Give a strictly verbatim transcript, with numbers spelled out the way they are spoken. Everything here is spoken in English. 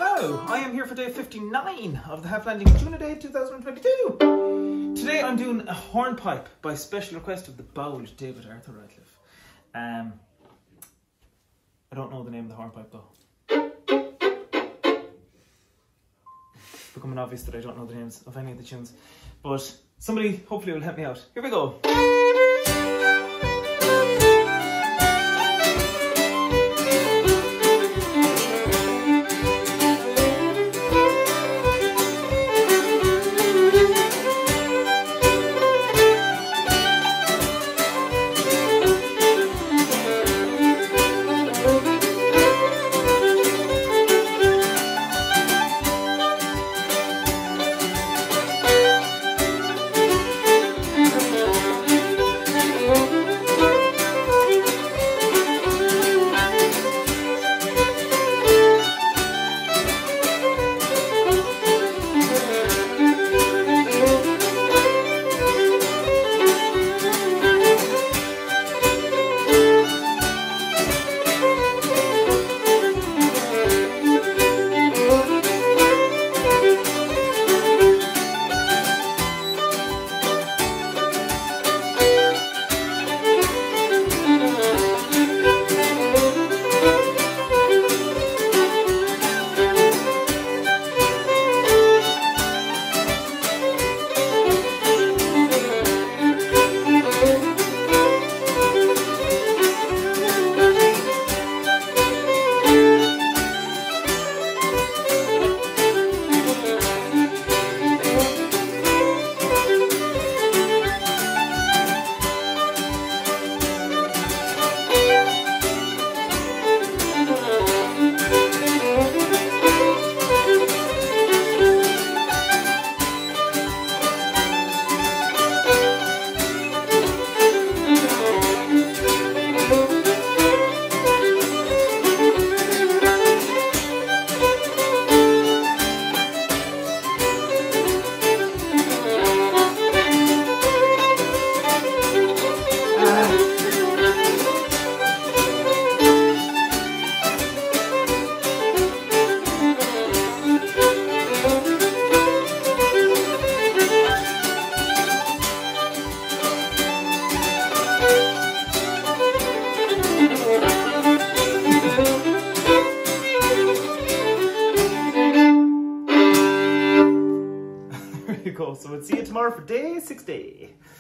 Hello, I am here for day fifty-nine of the Half Landing June Day two thousand twenty-two. Today I'm doing a hornpipe by special request of the bowed David Arthur Ratcliffe. Um, I don't know the name of the hornpipe though. It's becoming obvious that I don't know the names of any of the tunes, but somebody hopefully will help me out. Here we go. There you go. So we'll see you tomorrow for day sixty.